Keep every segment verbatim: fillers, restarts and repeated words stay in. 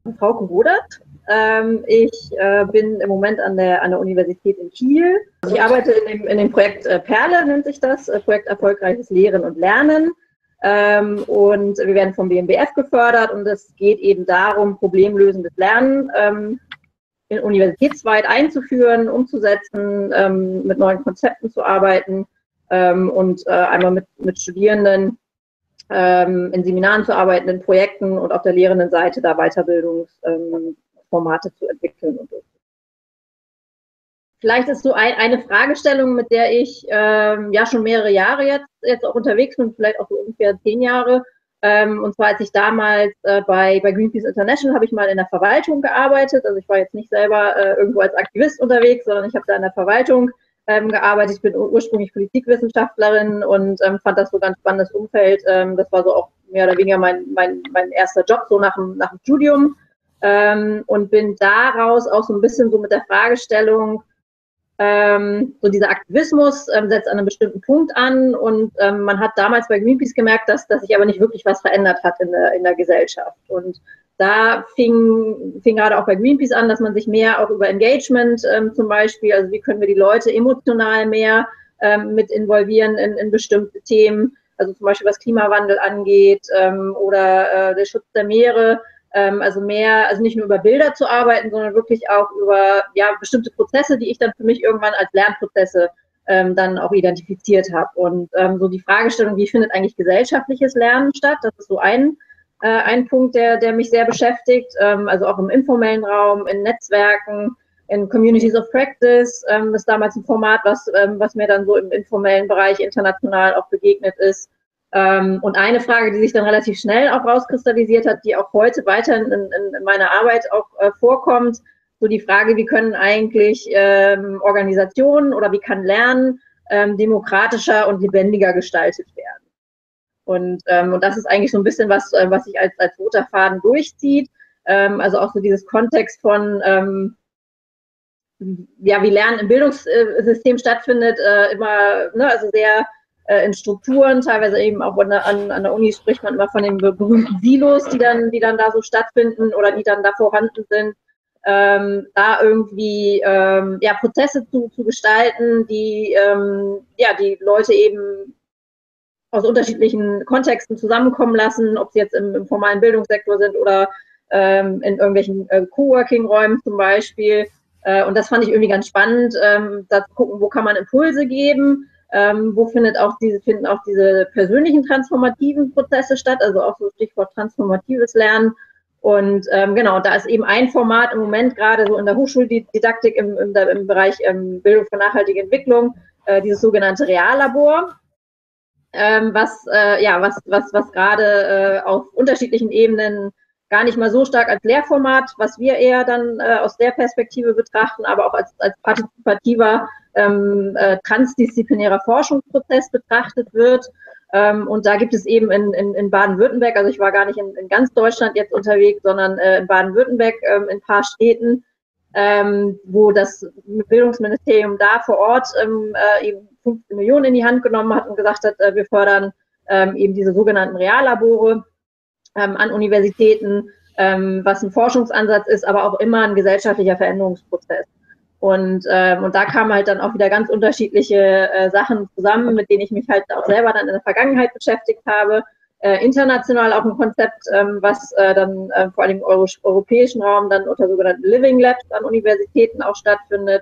Frauke Rodert. Ähm, ich äh, bin im Moment an der, an der Universität in Kiel. Ich arbeite in dem, in dem Projekt äh, Perle, nennt sich das, äh, Projekt Erfolgreiches Lehren und Lernen. Ähm, und wir werden vom B M B F gefördert und es geht eben darum, problemlösendes Lernen ähm, in universitätsweit einzuführen, umzusetzen, ähm, mit neuen Konzepten zu arbeiten ähm, und äh, einmal mit, mit Studierenden ähm, in Seminaren zu arbeiten, in Projekten und auf der lehrenden Seite da Weiterbildungsformate ähm, zu entwickeln. Und so. Vielleicht ist so ein, eine Fragestellung, mit der ich ähm, ja schon mehrere Jahre jetzt, jetzt auch unterwegs bin, vielleicht auch so ungefähr zehn Jahre. Ähm, und zwar als ich damals äh, bei, bei Greenpeace International habe ich mal in der Verwaltung gearbeitet. Also ich war jetzt nicht selber äh, irgendwo als Aktivist unterwegs, sondern ich habe da in der Verwaltung ähm, gearbeitet. Ich bin ursprünglich Politikwissenschaftlerin und ähm, fand das so ein ganz spannendes Umfeld. Ähm, das war so auch mehr oder weniger mein, mein, mein erster Job so nach dem, nach dem Studium ähm, und bin daraus auch so ein bisschen so mit der Fragestellung, Ähm, so dieser Aktivismus ähm, setzt an einem bestimmten Punkt an und ähm, man hat damals bei Greenpeace gemerkt, dass, dass sich aber nicht wirklich was verändert hat in der, in der Gesellschaft. Und da fing, fing gerade auch bei Greenpeace an, dass man sich mehr auch über Engagement ähm, zum Beispiel, also wie können wir die Leute emotional mehr ähm, mit involvieren in, in bestimmte Themen, also zum Beispiel was Klimawandel angeht ähm, oder äh, der Schutz der Meere. Also mehr, also nicht nur über Bilder zu arbeiten, sondern wirklich auch über ja, bestimmte Prozesse, die ich dann für mich irgendwann als Lernprozesse ähm, dann auch identifiziert habe. Und ähm, so die Fragestellung, wie findet eigentlich gesellschaftliches Lernen statt? Das ist so ein, äh, ein Punkt, der, der mich sehr beschäftigt, ähm, also auch im informellen Raum, in Netzwerken, in Communities of Practice, ähm, ist damals ein Format, was, ähm, was mir dann so im informellen Bereich international auch begegnet ist. Und eine Frage, die sich dann relativ schnell auch rauskristallisiert hat, die auch heute weiter in, in, in meiner Arbeit auch äh, vorkommt, so die Frage, wie können eigentlich ähm, Organisationen oder wie kann Lernen ähm, demokratischer und lebendiger gestaltet werden. Und, ähm, und das ist eigentlich so ein bisschen was, äh, was sich als, als roter Faden durchzieht. Ähm, also auch so dieses Kontext von, ähm, ja, wie Lernen im Bildungssystem stattfindet, äh, immer, ne, also sehr in Strukturen, teilweise eben auch an der, an, an der Uni spricht man immer von den berühmten Silos, die dann, die dann da so stattfinden oder die dann da vorhanden sind, ähm, da irgendwie ähm, ja, Prozesse zu, zu gestalten, die ähm, ja, die Leute eben aus unterschiedlichen Kontexten zusammenkommen lassen, ob sie jetzt im, im formalen Bildungssektor sind oder ähm, in irgendwelchen äh, Coworking-Räumen zum Beispiel. Äh, und das fand ich irgendwie ganz spannend, ähm, da zu gucken, wo kann man Impulse geben, Ähm, wo findet auch diese, finden auch diese persönlichen transformativen Prozesse statt, also auch so Stichwort transformatives Lernen. Und ähm, genau, da ist eben ein Format im Moment gerade so in der Hochschuldidaktik im, im, im Bereich ähm, Bildung für nachhaltige Entwicklung, äh, dieses sogenannte Reallabor, ähm, was, äh, ja, was, was, was gerade äh, auf unterschiedlichen Ebenen gar nicht mal so stark als Lehrformat, was wir eher dann äh, aus der Perspektive betrachten, aber auch als, als partizipativer ähm, äh, transdisziplinärer Forschungsprozess betrachtet wird. Ähm, und da gibt es eben in, in, in Baden-Württemberg, also ich war gar nicht in, in ganz Deutschland jetzt unterwegs, sondern äh, in Baden-Württemberg ähm, in ein paar Städten, ähm, wo das Bildungsministerium da vor Ort ähm, äh, eben fünfzehn Millionen in die Hand genommen hat und gesagt hat, äh, wir fördern ähm, eben diese sogenannten Reallabore ähm, an Universitäten, ähm, was ein Forschungsansatz ist, aber auch immer ein gesellschaftlicher Veränderungsprozess. Und, ähm, und da kamen halt dann auch wieder ganz unterschiedliche äh, Sachen zusammen, mit denen ich mich halt auch selber dann in der Vergangenheit beschäftigt habe. Äh, international auch ein Konzept, ähm, was äh, dann äh, vor allem im Euro europäischen Raum dann unter sogenannten Living Labs an Universitäten auch stattfindet.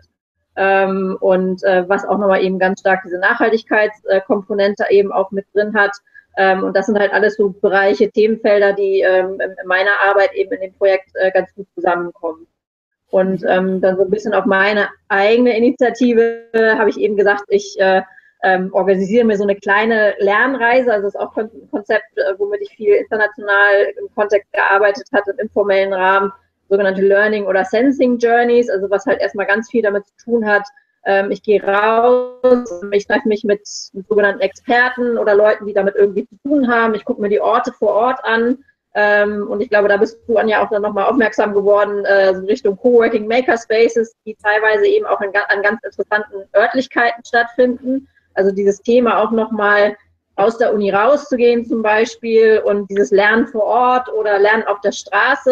Ähm, und äh, was auch nochmal eben ganz stark diese Nachhaltigkeitskomponente äh, eben auch mit drin hat. Ähm, und das sind halt alles so Bereiche, Themenfelder, die ähm, in meiner Arbeit eben in dem Projekt äh, ganz gut zusammenkommen. Und ähm, dann so ein bisschen auf meine eigene Initiative äh, habe ich eben gesagt, ich äh, ähm, organisiere mir so eine kleine Lernreise. Also das ist auch ein Konzept, äh, womit ich viel international im Kontext gearbeitet habe, im informellen Rahmen, sogenannte Learning- oder Sensing Journeys, also was halt erstmal ganz viel damit zu tun hat. Ähm, ich gehe raus, ich treffe mich mit, mit sogenannten Experten oder Leuten, die damit irgendwie zu tun haben. Ich gucke mir die Orte vor Ort an. Ähm, und ich glaube, da bist du, Anja, auch dann nochmal aufmerksam geworden, äh, so Richtung Coworking Makerspaces, die teilweise eben auch in, an ganz interessanten Örtlichkeiten stattfinden. Also dieses Thema auch nochmal aus der Uni rauszugehen zum Beispiel und dieses Lernen vor Ort oder Lernen auf der Straße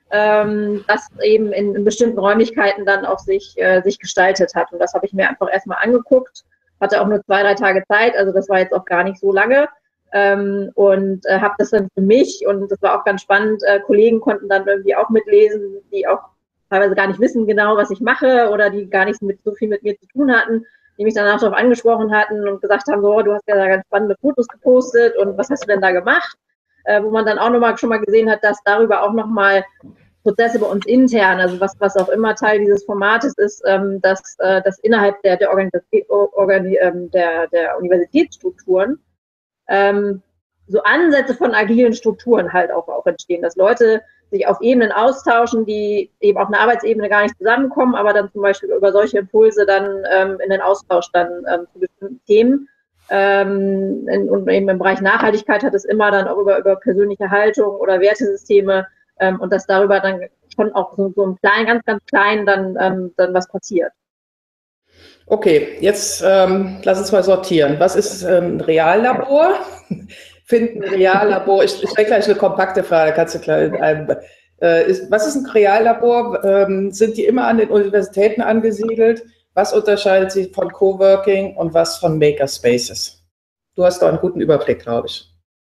ähm, das eben in, in bestimmten Räumlichkeiten dann auch sich, äh, sich gestaltet hat. Und das habe ich mir einfach erstmal angeguckt, hatte auch nur zwei, drei Tage Zeit, also das war jetzt auch gar nicht so lange. Ähm, und äh, habe das dann für mich, und das war auch ganz spannend, äh, Kollegen konnten dann irgendwie auch mitlesen, die auch teilweise gar nicht wissen genau, was ich mache oder die gar nicht mit, so viel mit mir zu tun hatten, die mich danach darauf angesprochen hatten und gesagt haben, so, oh, du hast ja da ganz spannende Fotos gepostet und was hast du denn da gemacht? Äh, wo man dann auch nochmal schon mal gesehen hat, dass darüber auch nochmal Prozesse bei uns intern, also was, was auch immer Teil dieses Formates ist, ähm, dass, äh, dass innerhalb der, der, Organi ähm, der, der Universitätsstrukturen ähm, so Ansätze von agilen Strukturen halt auch, auch entstehen, dass Leute sich auf Ebenen austauschen, die eben auf einer Arbeitsebene gar nicht zusammenkommen, aber dann zum Beispiel über solche Impulse dann ähm, in den Austausch dann ähm, zu bestimmten Themen. Ähm, in, und eben im Bereich Nachhaltigkeit hat es immer dann auch über, über persönliche Haltung oder Wertesysteme ähm, und dass darüber dann schon auch so, so im Kleinen, ganz, ganz klein dann, ähm, dann was passiert. Okay, jetzt ähm, lass uns mal sortieren. Was ist ähm, ein Reallabor? Finden Reallabor, ich, ich stelle gleich eine kompakte Frage, kannst du gleich in einem, äh, ist, was ist ein Reallabor? Ähm, sind die immer an den Universitäten angesiedelt? Was unterscheidet sie von Coworking und was von Makerspaces? Du hast da einen guten Überblick, glaube ich.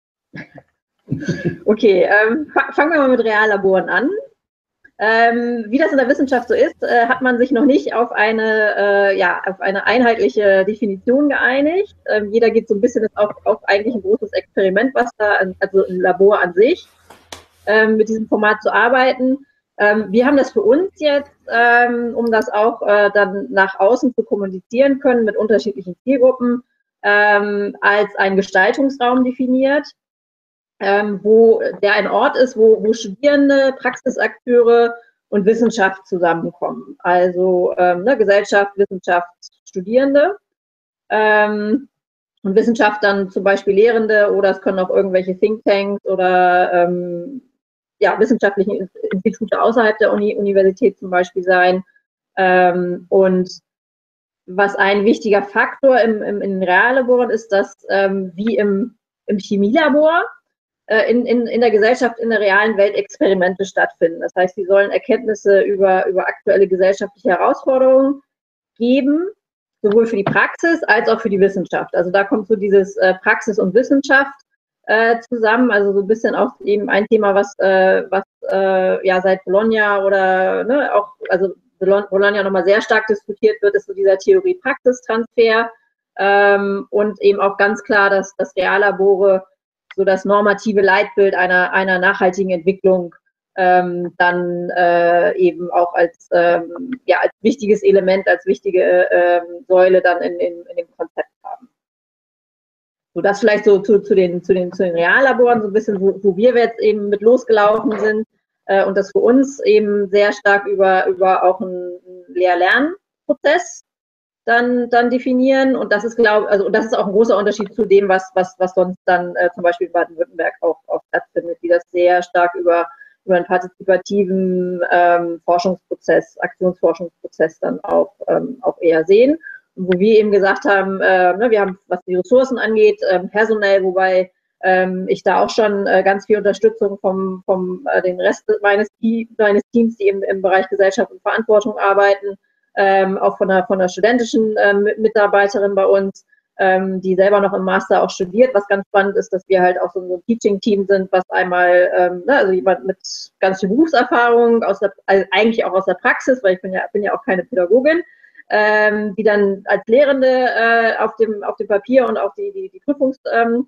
Okay, ähm, fangen wir mal mit Reallaboren an. Ähm, wie das in der Wissenschaft so ist, äh, hat man sich noch nicht auf eine, äh, ja, auf eine einheitliche Definition geeinigt. Ähm, jeder geht so ein bisschen auf, auf eigentlich ein großes Experiment, was da, also ein Labor an sich, ähm, mit diesem Format zu arbeiten. Ähm, wir haben das für uns jetzt, ähm, um das auch äh, dann nach außen zu kommunizieren können mit unterschiedlichen Zielgruppen, ähm, als einen Gestaltungsraum definiert. Ähm, wo der ein Ort ist, wo, wo Studierende, Praxisakteure und Wissenschaft zusammenkommen. Also ähm, ne, Gesellschaft, Wissenschaft, Studierende ähm, und Wissenschaft dann zum Beispiel Lehrende oder es können auch irgendwelche Thinktanks oder ähm, ja, wissenschaftliche Institute außerhalb der Uni, Universität zum Beispiel sein. Ähm, und was ein wichtiger Faktor im, im, in Reallaboren ist, dass ähm, wie im, im Chemielabor In, in, in der Gesellschaft, in der realen Welt Experimente stattfinden. Das heißt, sie sollen Erkenntnisse über, über aktuelle gesellschaftliche Herausforderungen geben, sowohl für die Praxis als auch für die Wissenschaft. Also da kommt so dieses äh, Praxis und Wissenschaft äh, zusammen, also so ein bisschen auch eben ein Thema, was, äh, was äh, ja seit Bologna oder ne, auch, also Bologna nochmal sehr stark diskutiert wird, ist so dieser Theorie-Praxis-Transfer ähm, und eben auch ganz klar, dass, dass Reallabore so das normative Leitbild einer, einer nachhaltigen Entwicklung ähm, dann äh, eben auch als, ähm, ja, als wichtiges Element, als wichtige ähm, Säule dann in, in, in dem Konzept haben. So das vielleicht so zu, zu, den, zu, den, zu den Reallaboren, so ein bisschen, wo, wo wir jetzt eben mit losgelaufen sind äh, und das für uns eben sehr stark über, über auch einen Lehr-Lern-Prozess Dann, dann definieren und das ist, glaube also das ist auch ein großer Unterschied zu dem, was, was, was sonst dann äh, zum Beispiel in Baden-Württemberg auch, auch stattfindet, die das sehr stark über, über einen partizipativen ähm, Forschungsprozess, Aktionsforschungsprozess dann auch, ähm, auch eher sehen. Und wo wir eben gesagt haben, äh, ne, wir haben, was die Ressourcen angeht, äh, personell, wobei ähm, ich da auch schon äh, ganz viel Unterstützung vom, vom äh, den Rest meines, meines Teams, die im, im Bereich Gesellschaft und Verantwortung arbeiten, Ähm, auch von einer, von einer studentischen ähm, Mitarbeiterin bei uns, ähm, die selber noch im Master auch studiert, was ganz spannend ist, dass wir halt auch so ein Teaching-Team sind, was einmal, ähm, ne, also jemand mit ganz viel Berufserfahrung, aus der, also eigentlich auch aus der Praxis, weil ich bin ja, bin ja auch keine Pädagogin, ähm, die dann als Lehrende äh, auf, dem, auf dem Papier und auch die, die, die Prüfungsverantwortung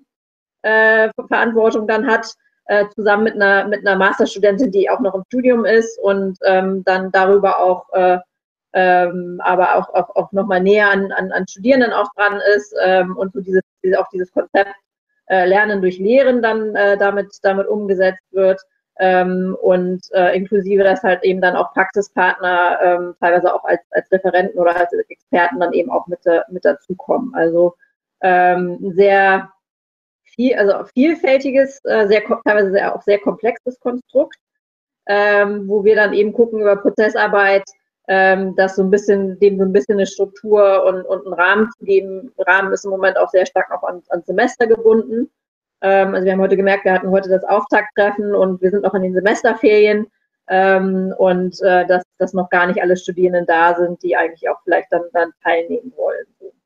ähm, äh, dann hat, äh, zusammen mit einer, mit einer Masterstudentin, die auch noch im Studium ist und ähm, dann darüber auch äh, Ähm, aber auch, auch, auch nochmal näher an, an, an Studierenden auch dran ist ähm, und so dieses, auch dieses Konzept äh, Lernen durch Lehren dann äh, damit, damit umgesetzt wird ähm, und äh, inklusive, dass halt eben dann auch Praxispartner ähm, teilweise auch als, als Referenten oder als Experten dann eben auch mit, mit dazukommen. Also ähm, sehr viel, also vielfältiges, äh, sehr, teilweise sehr, auch sehr komplexes Konstrukt, ähm, wo wir dann eben gucken über Prozessarbeit, ähm, das so ein bisschen, dem so ein bisschen eine Struktur und, und einen Rahmen zu geben. Rahmen ist im Moment auch sehr stark noch an, an Semester gebunden. Ähm, also wir haben heute gemerkt, wir hatten heute das Auftakttreffen und wir sind noch in den Semesterferien. ähm, und äh, dass, dass noch gar nicht alle Studierenden da sind, die eigentlich auch vielleicht dann, dann teilnehmen wollen.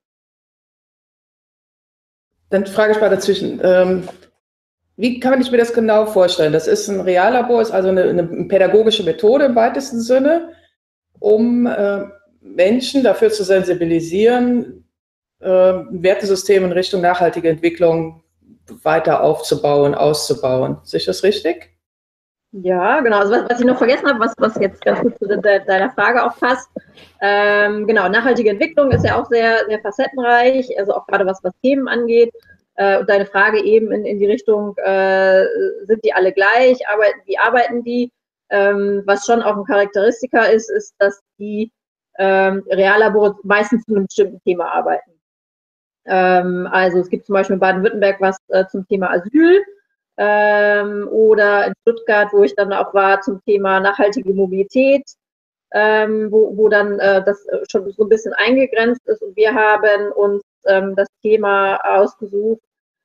Dann frage ich mal dazwischen, ähm, wie kann ich mir das genau vorstellen? Das ist ein Reallabor, ist also eine, eine pädagogische Methode im weitesten Sinne, um äh, Menschen dafür zu sensibilisieren, äh, Wertesysteme in Richtung nachhaltige Entwicklung weiter aufzubauen, auszubauen. Sehe ich das richtig? Ja, genau. Also was, was ich noch vergessen habe, was, was jetzt ganz gut zu de, deiner Frage auch passt. Ähm, genau, nachhaltige Entwicklung ist ja auch sehr, sehr facettenreich, also auch gerade was, was Themen angeht. Äh, und deine Frage eben in, in die Richtung, äh, sind die alle gleich? Arbeiten, wie arbeiten die? Ähm, was schon auch ein Charakteristika ist, ist, dass die ähm, Reallabore meistens zu einem bestimmten Thema arbeiten. Ähm, also es gibt zum Beispiel in Baden-Württemberg was äh, zum Thema Asyl. Ähm, oder in Stuttgart, wo ich dann auch war, zum Thema nachhaltige Mobilität, ähm, wo, wo dann äh, das schon so ein bisschen eingegrenzt ist. Und wir haben uns ähm, das Thema ausgesucht,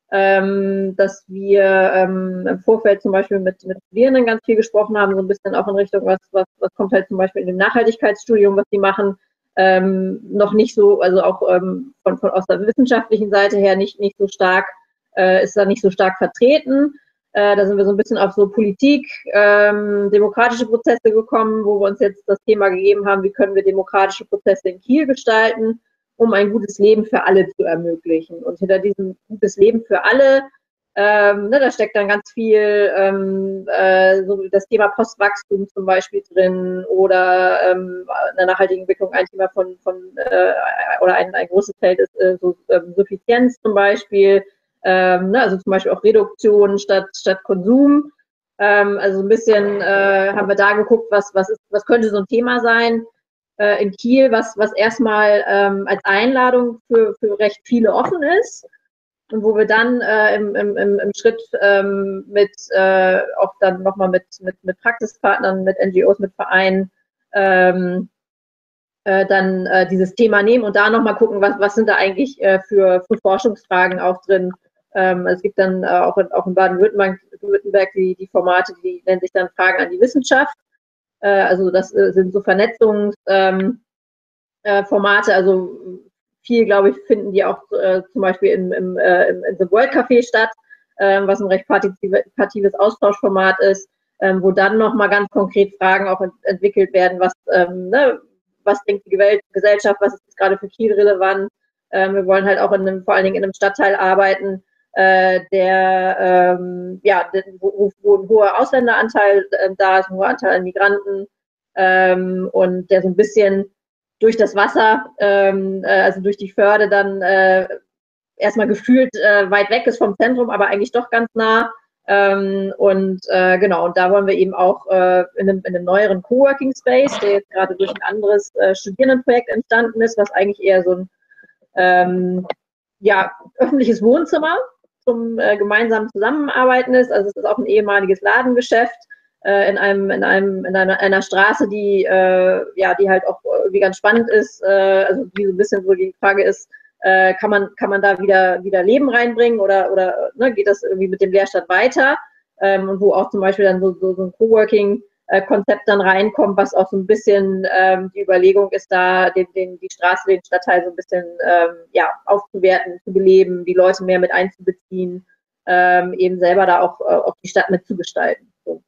ähm, dass wir ähm, im Vorfeld zum Beispiel mit, mit Studierenden ganz viel gesprochen haben, so ein bisschen auch in Richtung, was, was, was kommt halt zum Beispiel in dem Nachhaltigkeitsstudium, was die machen, ähm, noch nicht so, also auch ähm, von, von aus der wissenschaftlichen Seite her nicht, nicht so stark, äh, ist da nicht so stark vertreten. Äh, da sind wir so ein bisschen auf so Politik, ähm, demokratische Prozesse gekommen, wo wir uns jetzt das Thema gegeben haben, wie können wir demokratische Prozesse in Kiel gestalten, um ein gutes Leben für alle zu ermöglichen. Und hinter diesem gutes Leben für alle, ähm, ne, da steckt dann ganz viel, ähm, äh, so das Thema Postwachstum zum Beispiel drin oder ähm, eine nachhaltige Entwicklung, ein Thema von, von äh, oder ein, ein großes Feld ist äh, so, ähm, Suffizienz zum Beispiel, ähm, ne, also zum Beispiel auch Reduktion statt, statt Konsum. Ähm, also ein bisschen äh, haben wir da geguckt, was, was, ist, was könnte so ein Thema sein äh, in Kiel, was, was erstmal ähm, als Einladung für, für recht viele offen ist. Und wo wir dann äh, im, im, im Schritt ähm, mit äh, auch dann nochmal mit, mit, mit Praxispartnern, mit N G Os, mit Vereinen ähm, äh, dann äh, dieses Thema nehmen und da nochmal gucken, was, was sind da eigentlich äh, für, für Forschungsfragen auch drin. Ähm, es gibt dann äh, auch, in, auch in Baden-Württemberg die, die Formate, die nennen sich dann Fragen an die Wissenschaft. Äh, also das äh, sind so Vernetzungsformate, ähm, äh, also viel, glaube ich, finden die auch äh, zum Beispiel im, im, äh, im, im The World Café statt, äh, was ein recht partizipatives Austauschformat ist, äh, wo dann nochmal ganz konkret Fragen auch ent entwickelt werden, was, ähm, ne, was denkt die Welt, Gesellschaft, was ist gerade für Kiel relevant. Ähm, wir wollen halt auch in einem, vor allen Dingen in einem Stadtteil arbeiten, äh, der, ähm, ja, wo, wo ein hoher Ausländeranteil äh, da ist, ein hoher Anteil an Migranten ähm, und der so ein bisschen durch das Wasser, ähm, äh, also durch die Förde dann äh, erstmal gefühlt äh, weit weg ist vom Zentrum, aber eigentlich doch ganz nah. Ähm, und äh, genau, und da wollen wir eben auch äh, in, einem, in einem neueren Coworking Space, der jetzt gerade durch ein anderes äh, Studierendenprojekt entstanden ist, was eigentlich eher so ein ähm, ja, öffentliches Wohnzimmer zum äh, gemeinsamen Zusammenarbeiten ist. Also es ist auch ein ehemaliges Ladengeschäft äh, in einem, in einem, in einer, einer Straße, die äh, ja, die halt auch irgendwie ganz spannend ist. Äh, also die so ein bisschen so die Frage ist, äh, kann man, kann man da wieder, wieder Leben reinbringen oder, oder ne, geht das irgendwie mit dem Leerstand weiter? Ähm, und wo auch zum Beispiel dann so, so, so ein Coworking Konzept dann reinkommt, was auch so ein bisschen ähm, die Überlegung ist, da den, den, die Straße, den Stadtteil so ein bisschen ähm, ja, aufzuwerten, zu beleben, die Leute mehr mit einzubeziehen, ähm, eben selber da auch, äh, auch die Stadt mitzugestalten. So.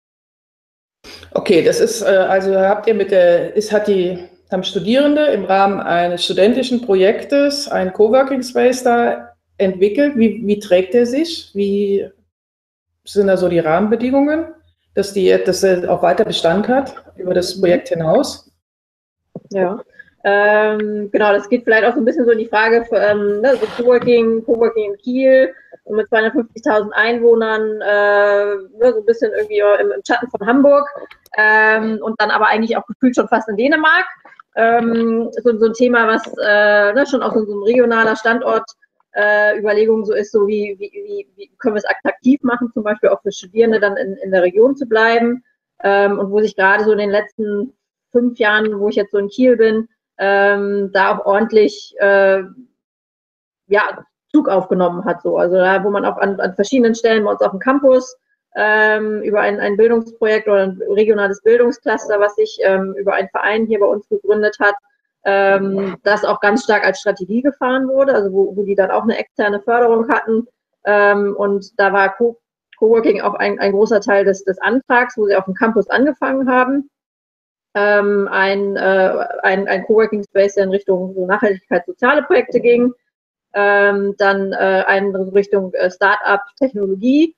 Okay, das ist äh, also habt ihr mit der, ist, hat die, haben Studierende im Rahmen eines studentischen Projektes einen Coworking Space da entwickelt. Wie, wie trägt der sich? Wie sind da so die Rahmenbedingungen, dass die, dass er auch weiter Bestand hat über das Projekt hinaus? Ja, ähm, genau, das geht vielleicht auch so ein bisschen so in die Frage, für, ähm, ne, so Coworking, Coworking in Kiel und mit zweihundertfünfzigtausend Einwohnern, äh, ne, so ein bisschen irgendwie im, im Schatten von Hamburg ähm, und dann aber eigentlich auch gefühlt schon fast in Dänemark. Ähm, so, so ein Thema, was äh, ne, schon auch so, so ein regionaler Standort äh, Überlegung so ist, so wie, wie, wie können wir es attraktiv machen, zum Beispiel auch für Studierende dann in, in der Region zu bleiben ähm, und wo sich gerade so in den letzten fünf Jahren, wo ich jetzt so in Kiel bin, ähm, da auch ordentlich äh, ja, Zug aufgenommen hat. So. Also da, wo man auch an, an verschiedenen Stellen bei uns auf dem Campus ähm, über ein, ein Bildungsprojekt oder ein regionales Bildungscluster, was sich ähm, über einen Verein hier bei uns gegründet hat, ähm, das auch ganz stark als Strategie gefahren wurde, also wo, wo die dann auch eine externe Förderung hatten. Ähm, und da war Co Coworking auch ein, ein großer Teil des, des Antrags, wo sie auf dem Campus angefangen haben. Ähm, ein, äh, ein, ein Coworking Space, der in Richtung so Nachhaltigkeit, soziale Projekte ging. Ähm, dann äh, eine Richtung äh, Start-up, Technologie.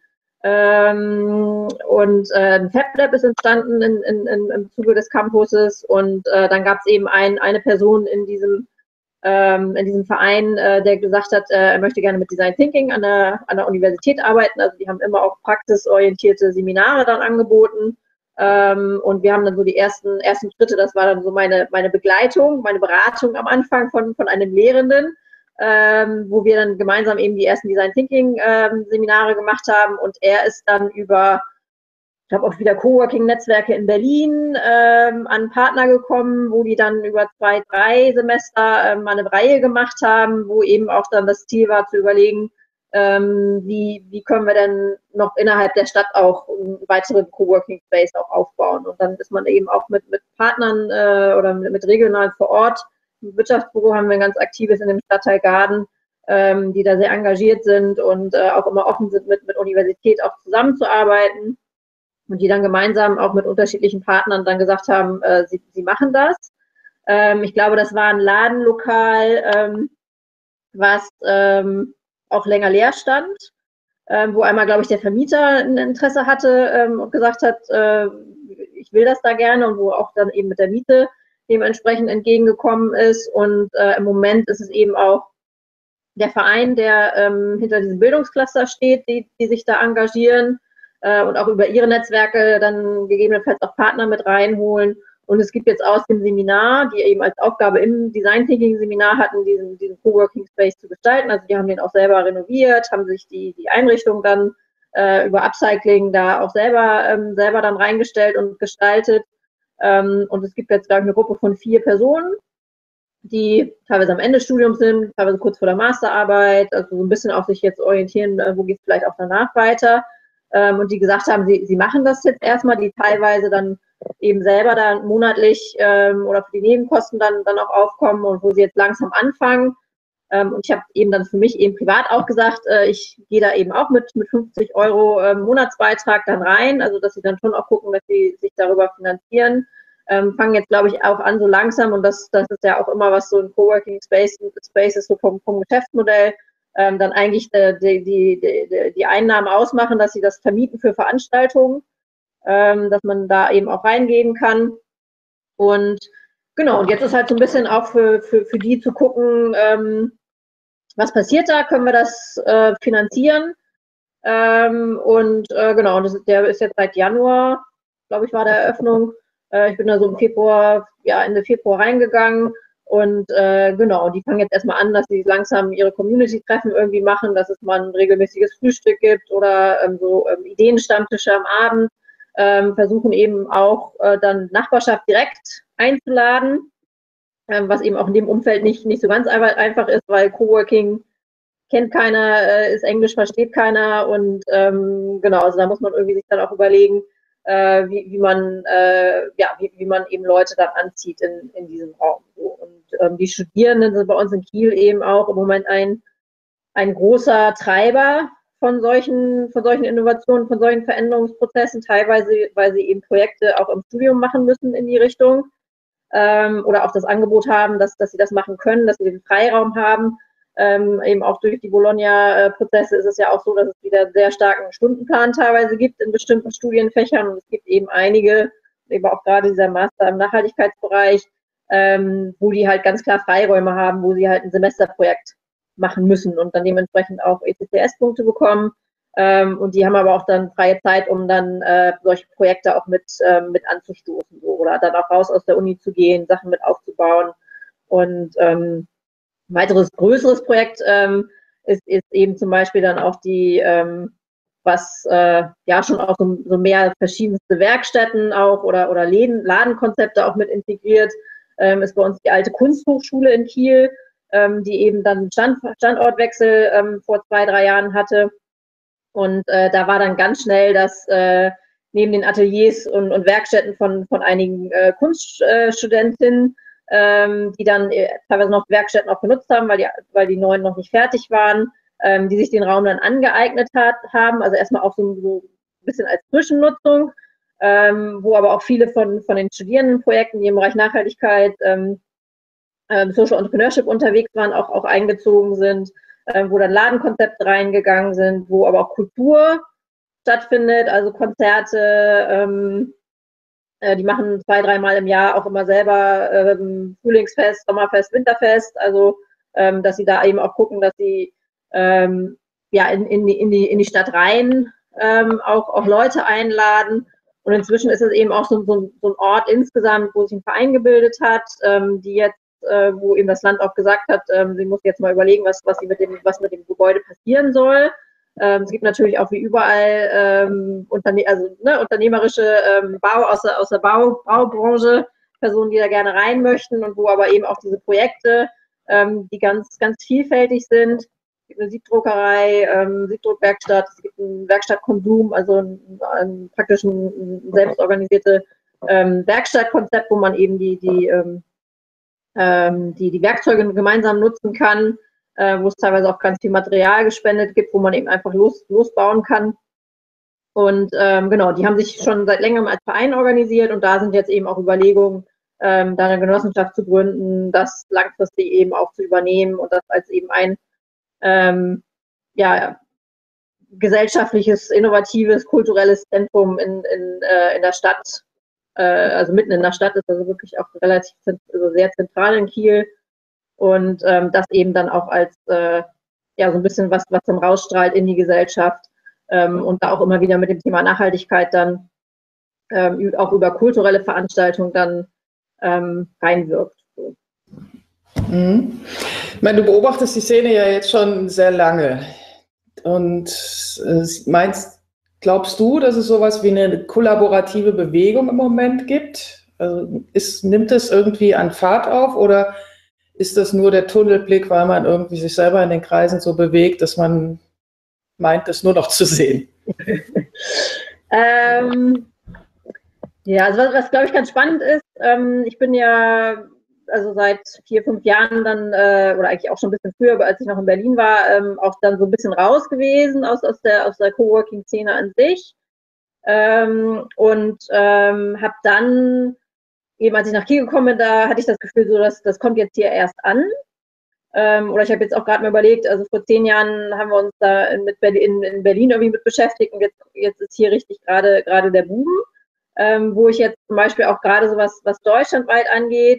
Ähm, und äh, ein FabLab ist entstanden in, in, in, im Zuge des Campuses. Und äh, dann gab es eben ein, eine Person in diesem, ähm, in diesem Verein, äh, der gesagt hat, äh, er möchte gerne mit Design Thinking an der, an der Universität arbeiten. Also die haben immer auch praxisorientierte Seminare dann angeboten. Ähm, und wir haben dann so die ersten, ersten Schritte, das war dann so meine, meine Begleitung, meine Beratung am Anfang von, von einem Lehrenden, ähm, wo wir dann gemeinsam eben die ersten Design Thinking ähm, Seminare gemacht haben. Und er ist dann über, ich glaube auch wieder Coworking-Netzwerke in Berlin ähm, an Partner gekommen, wo die dann über zwei, drei Semester ähm, mal eine Reihe gemacht haben, wo eben auch dann das Ziel war zu überlegen, ähm, wie, wie können wir denn noch innerhalb der Stadt auch einen weiteren Coworking Space auch aufbauen. Und dann ist man eben auch mit, mit Partnern äh, oder mit, mit regional vor Ort. Im Wirtschaftsbüro haben wir ein ganz aktives in dem Stadtteil Gaden, ähm, die da sehr engagiert sind und äh, auch immer offen sind, mit, mit Universität auch zusammenzuarbeiten. Und die dann gemeinsam auch mit unterschiedlichen Partnern dann gesagt haben, äh, sie, sie machen das. Ähm, ich glaube, das war ein Ladenlokal, ähm, was ähm, auch länger leer stand, ähm, wo einmal, glaube ich, der Vermieter ein Interesse hatte ähm, und gesagt hat, äh, ich will das da gerne, und wo auch dann eben mit der Miete dementsprechend entgegengekommen ist. Und äh, im Moment ist es eben auch der Verein, der ähm, hinter diesem Bildungscluster steht, die, die sich da engagieren äh, und auch über ihre Netzwerke dann gegebenenfalls auch Partner mit reinholen. Und es gibt jetzt aus dem Seminar, die eben als Aufgabe im Design Thinking Seminar hatten, diesen, diesen Coworking Space zu gestalten. Also die haben den auch selber renoviert, haben sich die, die Einrichtung dann äh, über Upcycling da auch selber, ähm, selber dann reingestellt und gestaltet. Ähm, und es gibt jetzt, glaube ich, eine Gruppe von vier Personen, die teilweise am Ende des Studiums sind, teilweise kurz vor der Masterarbeit, also so ein bisschen auch sich jetzt orientieren, wo geht es vielleicht auch danach weiter. Ähm, und die gesagt haben, sie, sie machen das jetzt erstmal, die teilweise dann eben selber dann monatlich ähm, oder für die Nebenkosten dann, dann auch aufkommen und wo sie jetzt langsam anfangen. Ähm, und ich habe eben dann für mich eben privat auch gesagt, äh, ich gehe da eben auch mit, mit fünfzig Euro ähm, Monatsbeitrag dann rein, also dass sie dann schon auch gucken, dass sie sich darüber finanzieren. Ähm, fangen jetzt, glaube ich, auch an so langsam, und das, das ist ja auch immer was so ein Coworking Space, Space ist so vom, vom Geschäftsmodell, ähm, dann eigentlich die, die, die, die Einnahmen ausmachen, dass sie das vermieten für Veranstaltungen, ähm, dass man da eben auch reingehen kann. Und genau, und jetzt ist halt so ein bisschen auch für, für, für die zu gucken, ähm, was passiert da, können wir das äh, finanzieren? Ähm, und äh, genau, das ist, der ist jetzt seit Januar, glaube ich, war der Eröffnung. Äh, ich bin da so im Februar, ja, Ende Februar reingegangen. Und äh, genau, die fangen jetzt erstmal an, dass sie langsam ihre Community-Treffen irgendwie machen, dass es mal ein regelmäßiges Frühstück gibt oder ähm, so ähm, Ideenstammtische am Abend. Ähm, versuchen eben auch äh, dann Nachbarschaft direkt einzuladen, ähm, was eben auch in dem Umfeld nicht, nicht so ganz einfach, einfach ist, weil Coworking kennt keiner, äh, ist Englisch, versteht keiner, und ähm, genau, also da muss man irgendwie sich dann auch überlegen, äh, wie, wie man äh, ja, wie, wie man eben Leute dann anzieht in, in diesem Raum. So. Und ähm, die Studierenden sind bei uns in Kiel eben auch im Moment ein, ein großer Treiber von solchen, von solchen Innovationen, von solchen Veränderungsprozessen, teilweise, weil sie eben Projekte auch im Studium machen müssen in die Richtung, ähm, oder auch das Angebot haben, dass, dass sie das machen können, dass sie den Freiraum haben. Ähm, eben auch durch die Bologna-Prozesse ist es ja auch so, dass es wieder einen sehr starken Stundenplan teilweise gibt in bestimmten Studienfächern, und es gibt eben einige, eben auch gerade dieser Master im Nachhaltigkeitsbereich, ähm, wo die halt ganz klar Freiräume haben, wo sie halt ein Semesterprojekt machen müssen und dann dementsprechend auch E C T S-Punkte bekommen. Ähm, und die haben aber auch dann freie Zeit, um dann äh, solche Projekte auch mit, ähm, mit anzustoßen, so, oder dann auch raus aus der Uni zu gehen, Sachen mit aufzubauen. Und ähm, ein weiteres größeres Projekt ähm, ist, ist eben zum Beispiel dann auch die, ähm, was äh, ja schon auch so, so mehr verschiedenste Werkstätten auch oder, oder Läden, Ladenkonzepte auch mit integriert, ähm, ist bei uns die alte Kunsthochschule in Kiel, ähm, die eben dann Stand, Standortwechsel ähm, vor zwei, drei Jahren hatte. Und äh, da war dann ganz schnell, dass äh, neben den Ateliers und, und Werkstätten von, von einigen äh, Kunststudentinnen, ähm, die dann äh, teilweise noch Werkstätten auch benutzt haben, weil die, weil die neuen noch nicht fertig waren, ähm, die sich den Raum dann angeeignet hat, haben. Also erstmal auch so, so ein bisschen als Zwischennutzung, ähm, wo aber auch viele von, von den Studierendenprojekten, die im Bereich Nachhaltigkeit, ähm, äh, Social Entrepreneurship unterwegs waren, auch, auch eingezogen sind, äh, wo dann Ladenkonzepte reingegangen sind, wo aber auch Kultur stattfindet, also Konzerte, ähm, äh, die machen zwei, dreimal im Jahr auch immer selber ähm, Frühlingsfest, Sommerfest, Winterfest, also ähm, dass sie da eben auch gucken, dass sie ähm, ja, in, in, die, in, die, in die Stadt rein ähm, auch, auch Leute einladen. Und inzwischen ist es eben auch so, so, so ein Ort insgesamt, wo sich ein Verein gebildet hat, ähm, die jetzt, äh, wo eben das Land auch gesagt hat, ähm, sie muss jetzt mal überlegen, was, was, sie mit dem, was mit dem Gebäude passieren soll. Ähm, es gibt natürlich auch wie überall ähm, Unterne also, ne, unternehmerische ähm, Bau aus der, aus der Bau Baubranche, Personen, die da gerne rein möchten und wo aber eben auch diese Projekte, ähm, die ganz, ganz vielfältig sind. Es gibt eine Siebdruckerei, ähm, Siebdruckwerkstatt, es gibt einen Werkstattkonsum, also ein, ein, praktisch ein, ein selbstorganisierte ähm, Werkstattkonzept, wo man eben die, die, ähm, die, die Werkzeuge gemeinsam nutzen kann, äh, wo es teilweise auch ganz viel Material gespendet gibt, wo man eben einfach los, losbauen kann. Und ähm, genau, die haben sich schon seit längerem als Verein organisiert und da sind jetzt eben auch Überlegungen, ähm, da eine Genossenschaft zu gründen, das langfristig eben auch zu übernehmen und das als eben ein ähm, ja, gesellschaftliches, innovatives, kulturelles Zentrum in, in, äh, in der Stadt, äh, also mitten in der Stadt ist, also wirklich auch relativ also sehr zentral in Kiel. Und ähm, das eben dann auch als äh, ja so ein bisschen was, was dann rausstrahlt in die Gesellschaft ähm, und da auch immer wieder mit dem Thema Nachhaltigkeit dann ähm, auch über kulturelle Veranstaltungen dann ähm, reinwirkt. So. Mhm. Ich meine, du beobachtest die Szene ja jetzt schon sehr lange und äh, meinst, glaubst du, dass es sowas wie eine kollaborative Bewegung im Moment gibt? Also ist, nimmt es irgendwie an Fahrt auf oder ist das nur der Tunnelblick, weil man irgendwie sich selber in den Kreisen so bewegt, dass man meint, es nur noch zu sehen? ähm, ja, also was, was glaube ich ganz spannend ist, ähm, ich bin ja also seit vier, fünf Jahren dann, äh, oder eigentlich auch schon ein bisschen früher, als ich noch in Berlin war, ähm, auch dann so ein bisschen raus gewesen aus, aus der, aus der Coworking-Szene an sich. Ähm, und ähm, habe dann, eben als ich nach Kiel gekommen bin, da hatte ich das Gefühl, so dass das kommt jetzt hier erst an. Ähm, oder ich habe jetzt auch gerade mal überlegt, also vor zehn Jahren haben wir uns da mit Berlin, in Berlin irgendwie mit beschäftigt und jetzt, jetzt ist hier richtig gerade gerade der Boom, ähm, wo ich jetzt zum Beispiel auch gerade so was, was deutschlandweit angeht,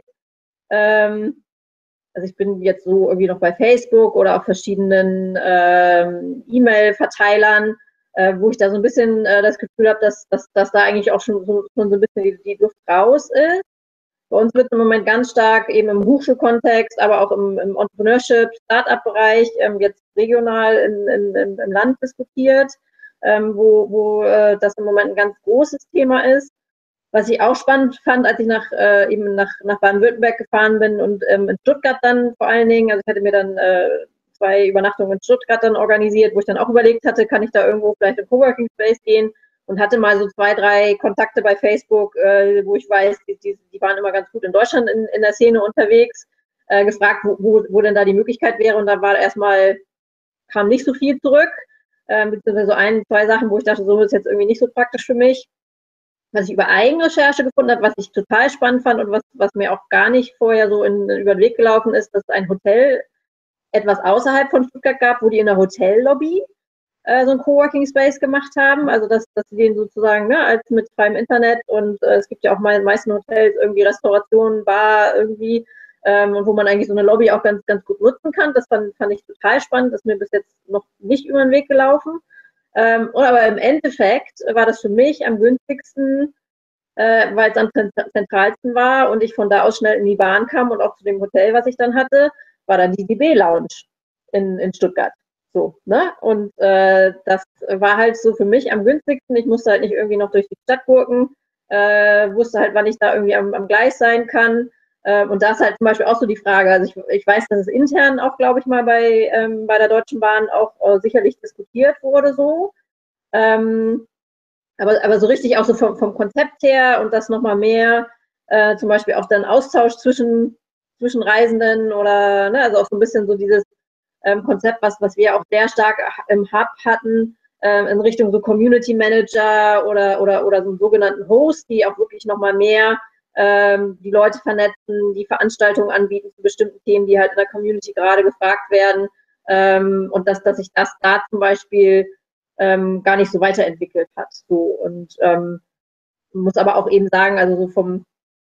ähm, also ich bin jetzt so irgendwie noch bei Facebook oder auf verschiedenen ähm, E-Mail-Verteilern, äh, wo ich da so ein bisschen äh, das Gefühl habe, dass, dass, dass da eigentlich auch schon so, schon so ein bisschen die, die Luft raus ist. Bei uns wird im Moment ganz stark eben im Hochschulkontext, aber auch im, im Entrepreneurship, Start-up-Bereich, ähm, jetzt regional in, in, in, im Land diskutiert, ähm, wo, wo äh, das im Moment ein ganz großes Thema ist. Was ich auch spannend fand, als ich nach, äh, eben nach, nach Baden-Württemberg gefahren bin und ähm, in Stuttgart dann vor allen Dingen, also ich hatte mir dann äh, zwei Übernachtungen in Stuttgart dann organisiert, wo ich dann auch überlegt hatte, kann ich da irgendwo vielleicht in Coworking Space gehen und hatte mal so zwei, drei Kontakte bei Facebook, äh, wo ich weiß, die, die, die waren immer ganz gut in Deutschland in, in der Szene unterwegs, äh, gefragt, wo, wo, wo denn da die Möglichkeit wäre und da war erstmal, kam nicht so viel zurück, äh, beziehungsweise so ein, zwei Sachen, wo ich dachte, so ist jetzt irgendwie nicht so praktisch für mich. Was ich über Eigenrecherche gefunden habe, was ich total spannend fand und was, was mir auch gar nicht vorher so in, über den Weg gelaufen ist, dass ein Hotel etwas außerhalb von Stuttgart gab, wo die in der Hotellobby äh, so ein Coworking Space gemacht haben. Also dass, dass sie den sozusagen ne, als mit freiem Internet und äh, es gibt ja auch mal in den meisten Hotels irgendwie Restaurationen, Bar irgendwie ähm, und wo man eigentlich so eine Lobby auch ganz, ganz gut nutzen kann. Das fand, fand ich total spannend. Das ist mir bis jetzt noch nicht über den Weg gelaufen. Ähm, aber im Endeffekt war das für mich am günstigsten, äh, weil es am zentralsten war und ich von da aus schnell in die Bahn kam und auch zu dem Hotel, was ich dann hatte, war dann die D B Lounge in, in Stuttgart. So, ne? Und äh, das war halt so für mich am günstigsten. Ich musste halt nicht irgendwie noch durch die Stadt gurken, äh, wusste halt, wann ich da irgendwie am, am Gleis sein kann. Äh, und da ist halt zum Beispiel auch so die Frage, also ich, ich weiß, dass es intern auch, glaube ich, mal bei, ähm, bei der Deutschen Bahn auch äh, sicherlich diskutiert wurde so. Ähm, aber, aber so richtig auch so vom, vom Konzept her und das nochmal mehr, äh, zum Beispiel auch dann Austausch zwischen, zwischen Reisenden oder, ne, also auch so ein bisschen so dieses ähm, Konzept, was, was wir auch sehr stark im Hub hatten, äh, in Richtung so Community Manager oder, oder, oder so einen sogenannten Host, die auch wirklich nochmal mehr ähm, die Leute vernetzen, die Veranstaltungen anbieten zu bestimmten Themen, die halt in der Community gerade gefragt werden. Ähm, und dass, dass sich das da zum Beispiel ähm, gar nicht so weiterentwickelt hat. So. Und ähm, muss aber auch eben sagen, also so vom,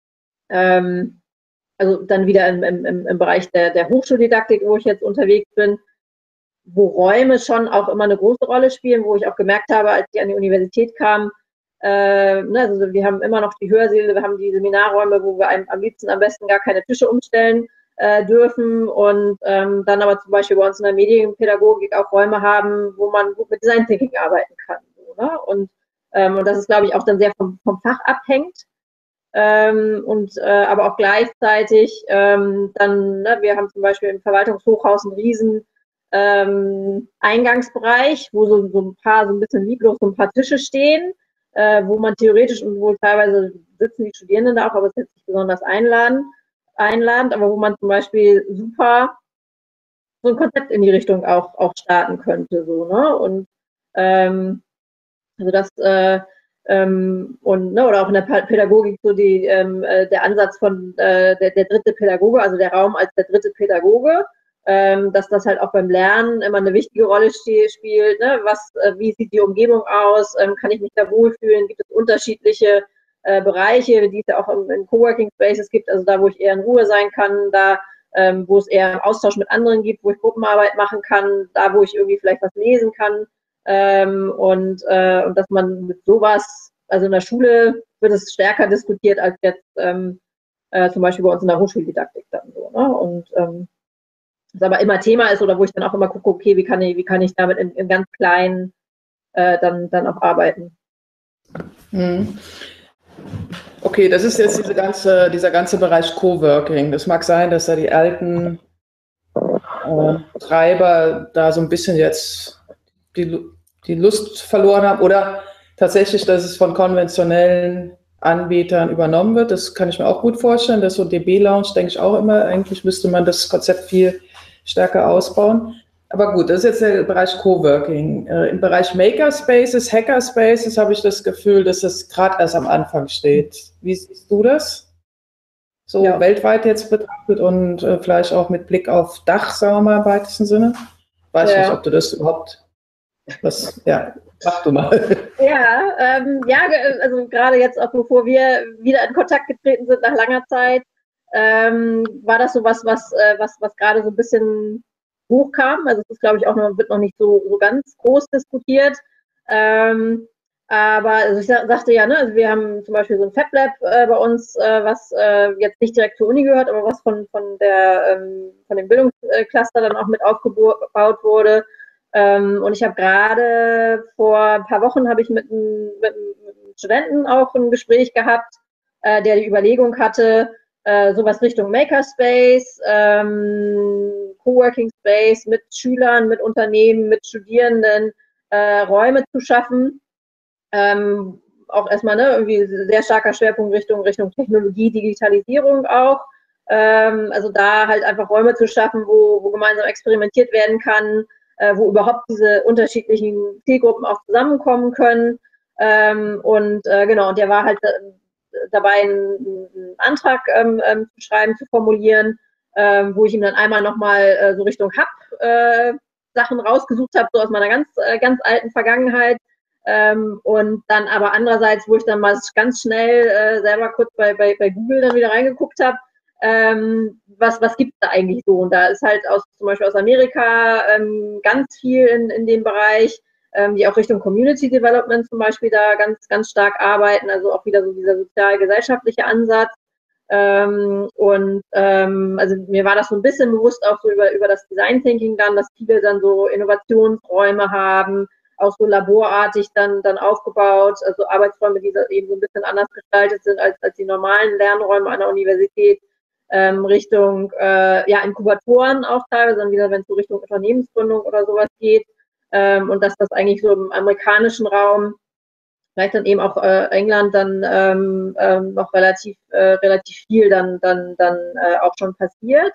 ähm, also dann wieder im, im, im Bereich der, der Hochschuldidaktik, wo ich jetzt unterwegs bin, wo Räume schon auch immer eine große Rolle spielen, wo ich auch gemerkt habe, als ich an die Universität kam, äh, ne, also wir haben immer noch die Hörsäle, wir haben die Seminarräume, wo wir einem am liebsten am besten gar keine Tische umstellen äh, dürfen und ähm, dann aber zum Beispiel bei uns in der Medienpädagogik auch Räume haben, wo man gut mit Design Thinking arbeiten kann. So, ne? Und, ähm, und das ist, glaube ich, auch dann sehr vom, vom Fach abhängt. Ähm, und äh, aber auch gleichzeitig ähm, dann, ne, wir haben zum Beispiel im Verwaltungshochhaus einen riesen ähm, Eingangsbereich, wo so, so ein paar, so ein bisschen lieblos so ein paar Tische stehen, äh, wo man theoretisch und wohl teilweise sitzen die Studierenden da auch, aber es ist jetzt nicht besonders einladen, einladend, aber wo man zum Beispiel super so ein Konzept in die Richtung auch, auch starten könnte, so, ne? Und ähm, also das äh, ähm, und ne, oder auch in der Pädagogik so die ähm, äh, der Ansatz von äh, der, der dritte Pädagoge, also der Raum als der dritte Pädagoge, ähm, dass das halt auch beim Lernen immer eine wichtige Rolle spielt. Ne? Was, äh, wie sieht die Umgebung aus? Ähm, kann ich mich da wohlfühlen? Gibt es unterschiedliche äh, Bereiche, die es ja auch in, in Coworking Spaces gibt, also da, wo ich eher in Ruhe sein kann, da ähm, wo es eher Austausch mit anderen gibt, wo ich Gruppenarbeit machen kann, da, wo ich irgendwie vielleicht was lesen kann. Ähm, und, äh, und dass man mit sowas, also in der Schule wird es stärker diskutiert als jetzt ähm, äh, zum Beispiel bei uns in der Hochschuldidaktik dann so. Ne? Und ähm, das aber immer Thema ist oder wo ich dann auch immer gucke, okay, wie kann ich, wie kann ich damit im, im ganz Kleinen äh, dann, dann auch arbeiten. Hm. Okay, das ist jetzt diese ganze, dieser ganze Bereich Coworking. Das mag sein, dass da die alten äh, Treiber da so ein bisschen jetzt die, die Lust verloren haben oder tatsächlich, dass es von konventionellen Anbietern übernommen wird. Das kann ich mir auch gut vorstellen. Das ist so D B-Lounge, denke ich auch immer. Eigentlich müsste man das Konzept viel stärker ausbauen. Aber gut, das ist jetzt der Bereich Coworking. Äh, Im Bereich Makerspaces, Hackerspaces habe ich das Gefühl, dass das gerade erst am Anfang steht. Wie siehst du das? So ja. Weltweit jetzt betrachtet und äh, vielleicht auch mit Blick auf Dach, sagen wir mal im weitesten Sinne. Weiß ja. nicht, ob du das überhaupt, was, ja, mach du mal. Ja, ähm, ja, also gerade jetzt auch, bevor wir wieder in Kontakt getreten sind nach langer Zeit, ähm, war das so was, was, äh, was, was gerade so ein bisschen hochkam. Also es ist, glaube ich, auch noch, wird noch nicht so, so ganz groß diskutiert. Ähm, aber also ich sagte ja, ne, also wir haben zum Beispiel so ein FabLab äh, bei uns, äh, was äh, jetzt nicht direkt zur Uni gehört, aber was von, von, der, ähm, von dem Bildungscluster dann auch mit aufgebaut wurde. Ähm, und ich habe gerade vor ein paar Wochen habe ich mit einem, mit einem Studenten auch ein Gespräch gehabt, äh, der die Überlegung hatte, äh, sowas Richtung Makerspace, ähm, Coworking Space mit Schülern, mit Unternehmen, mit Studierenden äh, Räume zu schaffen. Ähm, auch erstmal ne, irgendwie sehr starker Schwerpunkt Richtung, Richtung Technologie, Digitalisierung auch. Ähm, also da halt einfach Räume zu schaffen, wo, wo gemeinsam experimentiert werden kann, äh, wo überhaupt diese unterschiedlichen Zielgruppen auch zusammenkommen können. Ähm, und äh, genau, und der war halt dabei, einen, einen Antrag ähm, ähm, zu schreiben, zu formulieren, ähm, wo ich ihm dann einmal nochmal äh, so Richtung Hub äh, Sachen rausgesucht habe, so aus meiner ganz, äh, ganz alten Vergangenheit. Ähm, und dann aber andererseits, wo ich dann mal ganz schnell äh, selber kurz bei, bei, bei Google dann wieder reingeguckt habe, ähm, was, was gibt es da eigentlich so? Und da ist halt aus, zum Beispiel aus Amerika ähm, ganz viel in, in dem Bereich, ähm, die auch Richtung Community Development zum Beispiel da ganz, ganz stark arbeiten, also auch wieder so dieser sozial-gesellschaftliche Ansatz. Ähm, und ähm, also mir war das so ein bisschen bewusst auch so über, über das Design Thinking dann, dass viele dann so Innovationsräume haben, auch so laborartig dann, dann aufgebaut, also Arbeitsräume, die eben so ein bisschen anders gestaltet sind als, als die normalen Lernräume an der Universität, ähm, Richtung äh, ja, Inkubatoren auch teilweise, dann wieder, wenn es so Richtung Unternehmensgründung oder sowas geht. ähm, und dass das eigentlich so im amerikanischen Raum, vielleicht dann eben auch äh, England, dann ähm, ähm, noch relativ, äh, relativ viel dann, dann, dann äh, auch schon passiert.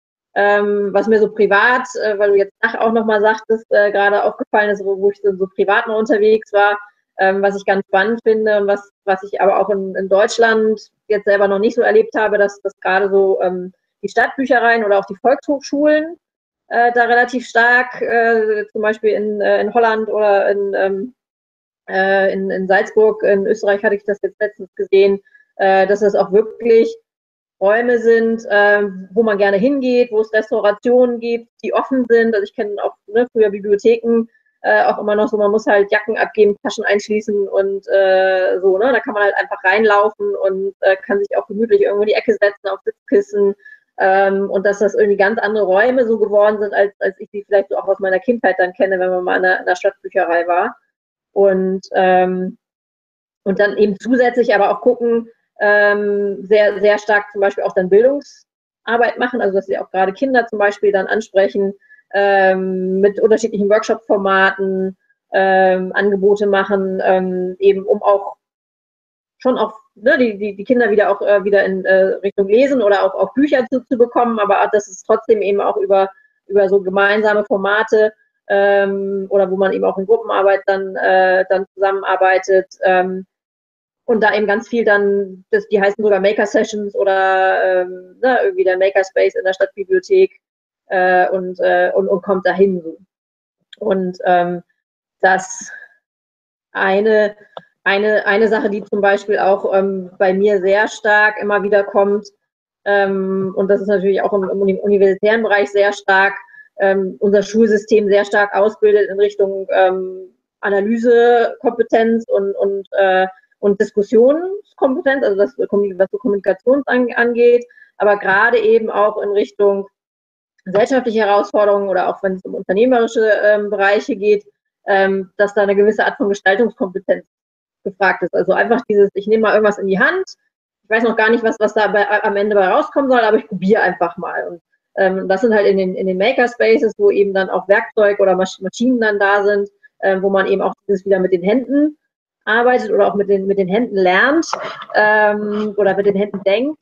Ähm, was mir so privat, äh, weil du jetzt nachher auch nochmal sagtest, äh, gerade aufgefallen ist, wo, wo ich so, so privat noch unterwegs war, ähm, was ich ganz spannend finde, was, was ich aber auch in, in Deutschland jetzt selber noch nicht so erlebt habe, dass, dass gerade so ähm, die Stadtbüchereien oder auch die Volkshochschulen äh, da relativ stark, äh, zum Beispiel in, äh, in Holland oder in, ähm, äh, in, in Salzburg, in Österreich hatte ich das jetzt letztens gesehen, äh, dass es auch wirklich Räume sind, äh, wo man gerne hingeht, wo es Restaurationen gibt, die offen sind. Also ich kenne auch ne, früher Bibliotheken äh, auch immer noch so, man muss halt Jacken abgeben, Taschen einschließen und äh, so, ne? Da kann man halt einfach reinlaufen und äh, kann sich auch gemütlich irgendwo in die Ecke setzen, auf Sitzkissen. Ähm, und dass das irgendwie ganz andere Räume so geworden sind, als, als ich sie vielleicht so auch aus meiner Kindheit dann kenne, wenn man mal in der, in der Stadtbücherei war. Und, ähm, und dann eben zusätzlich aber auch gucken, ähm, sehr, sehr stark zum Beispiel auch dann Bildungsarbeit machen, also dass sie auch gerade Kinder zum Beispiel dann ansprechen, ähm, mit unterschiedlichen Workshop-Formaten, ähm, Angebote machen, ähm, eben um auch schon auch ne, die, die, die Kinder wieder auch äh, wieder in äh, Richtung Lesen oder auch, auch Bücher zu, zu bekommen, aber das ist trotzdem eben auch über, über so gemeinsame Formate ähm, oder wo man eben auch in Gruppenarbeit dann, äh, dann zusammenarbeitet, ähm, und da eben ganz viel dann, das, die heißen sogar Maker-Sessions oder ähm, ne, irgendwie der Makerspace in der Stadtbibliothek äh, und, äh, und, und kommt dahin. So. Und ähm, das eine, eine, eine Sache, die zum Beispiel auch ähm, bei mir sehr stark immer wieder kommt, ähm, und das ist natürlich auch im, im universitären Bereich sehr stark, ähm, unser Schulsystem sehr stark ausbildet in Richtung ähm, Analysekompetenz und, und äh, und Diskussionskompetenz, also das, was so Kommunikation angeht, aber gerade eben auch in Richtung gesellschaftliche Herausforderungen oder auch wenn es um unternehmerische ähm, Bereiche geht, ähm, dass da eine gewisse Art von Gestaltungskompetenz gefragt ist. Also einfach dieses, ich nehme mal irgendwas in die Hand, ich weiß noch gar nicht, was, was da bei, am Ende bei rauskommen soll, aber ich probiere einfach mal. Und ähm, das sind halt in den, in den Makerspaces, wo eben dann auch Werkzeug oder Maschinen dann da sind, äh, wo man eben auch dieses wieder mit den Händen arbeitet oder auch mit den, mit den Händen lernt ähm, oder mit den Händen denkt,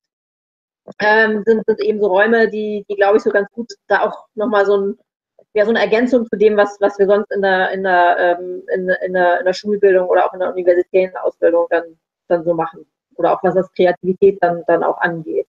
ähm, sind, sind eben so Räume, die, die glaube ich, so ganz gut da auch nochmal so, ein, ja, so eine Ergänzung zu dem, was, was wir sonst in der, in, der, ähm, in, in, der, in der Schulbildung oder auch in der universitären Ausbildung dann, dann so machen. Oder auch was das Kreativität dann, dann auch angeht.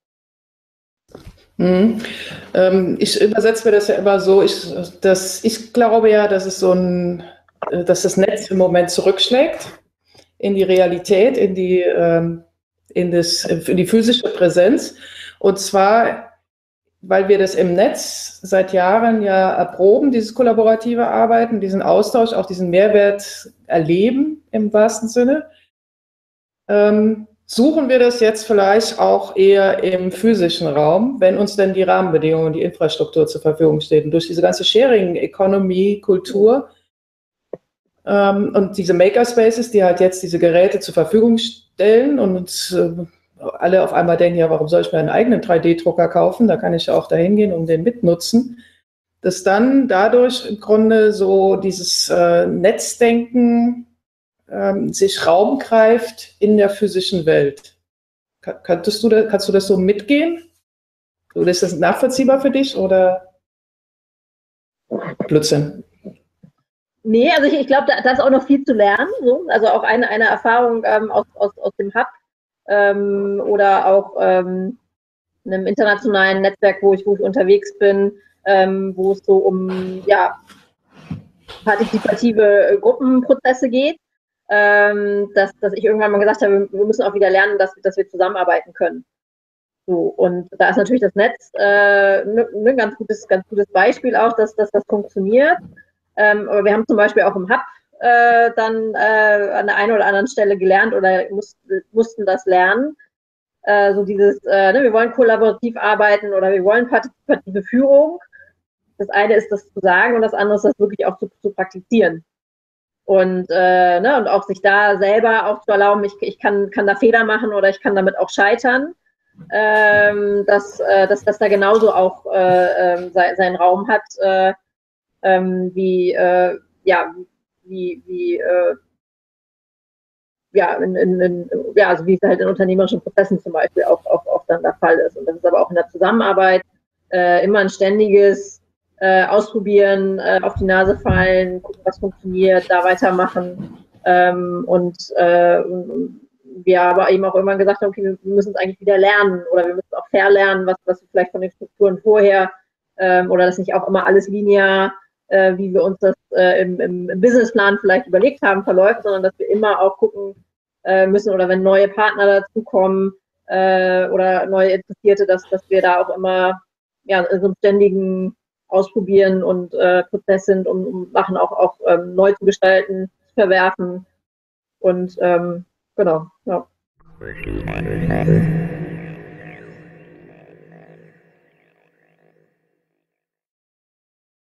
Mhm. Ähm, ich übersetze mir das ja immer so, ich, dass, ich glaube ja, dass es so ein dass das Netz im Moment zurückschlägt in die Realität, in die, ähm, in das, in die physische Präsenz. Und zwar, weil wir das im Netz seit Jahren ja erproben, dieses kollaborative Arbeiten, diesen Austausch, auch diesen Mehrwert erleben im wahrsten Sinne. Ähm, suchen wir das jetzt vielleicht auch eher im physischen Raum, wenn uns denn die Rahmenbedingungen, die Infrastruktur zur Verfügung steht. Und durch diese ganze Sharing-Economy-Kultur Ähm, und diese Makerspaces, die halt jetzt diese Geräte zur Verfügung stellen und uns äh, alle auf einmal denken, ja, warum soll ich mir einen eigenen drei D Drucker kaufen? Da kann ich ja auch dahin gehen und den mitnutzen. Dass dann dadurch im Grunde so dieses äh, Netzdenken ähm, sich Raum greift in der physischen Welt. Kannst du, da, kannst du das so mitgehen? Oder ist das nachvollziehbar für dich oder Blödsinn? Nee, also ich, ich glaube, da, da ist auch noch viel zu lernen. So. Also auch eine, eine Erfahrung ähm, aus, aus, aus dem Hub ähm, oder auch ähm, einem internationalen Netzwerk, wo ich, wo ich unterwegs bin, ähm, wo es so um ja, partizipative Gruppenprozesse geht, ähm, dass, dass ich irgendwann mal gesagt habe, wir müssen auch wieder lernen, dass, dass wir zusammenarbeiten können. So, und da ist natürlich das Netz äh, ein ne, ganz gutes, ganz gutes Beispiel auch, dass, dass das funktioniert. Ähm, aber wir haben zum Beispiel auch im Hub äh, dann äh, an der einen oder anderen Stelle gelernt oder muss, mussten das lernen. Äh, so dieses, äh, ne, wir wollen kollaborativ arbeiten oder wir wollen partizipative Führung. Das eine ist das zu sagen und das andere ist das wirklich auch zu, zu praktizieren. Und, äh, ne, und auch sich da selber auch zu erlauben, ich, ich kann, kann da Fehler machen oder ich kann damit auch scheitern. Ähm, dass, äh, dass das da genauso auch äh, äh, sein, seinen Raum hat, äh, ähm, wie, äh, ja, wie, wie, äh, ja, in, in, in, ja, also wie es halt in unternehmerischen Prozessen zum Beispiel auch, auch, auch dann der Fall ist. Und das ist aber auch in der Zusammenarbeit äh, immer ein ständiges äh, Ausprobieren, äh, auf die Nase fallen, gucken, was funktioniert, da weitermachen. Ähm, und äh, wir aber eben auch irgendwann gesagt haben, okay, wir müssen es eigentlich wieder lernen oder wir müssen auch verlernen, was, was wir vielleicht von den Strukturen vorher ähm, oder das nicht auch immer alles linear, äh, wie wir uns das äh, im, im, im Businessplan vielleicht überlegt haben, verläuft, sondern dass wir immer auch gucken äh, müssen oder wenn neue Partner dazukommen äh, oder neue Interessierte, dass, dass wir da auch immer ja, in so einem ständigen Ausprobieren und äh, Prozess sind, um, um Sachen auch, auch ähm, neu zu gestalten, zu verwerfen und ähm, genau, ja.